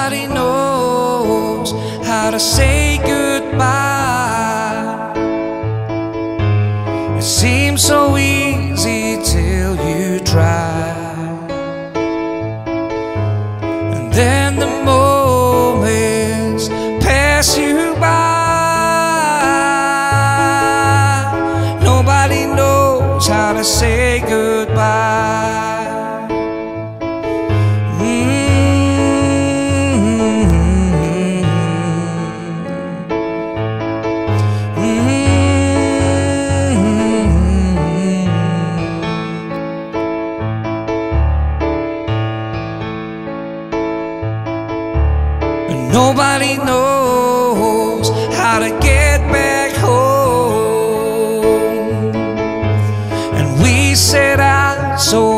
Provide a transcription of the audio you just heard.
nobody knows how to say goodbye. It seems so easy till you try, and then the moments pass you by. Nobody knows how to say goodbye. Nobody knows how to get back home, and we set out so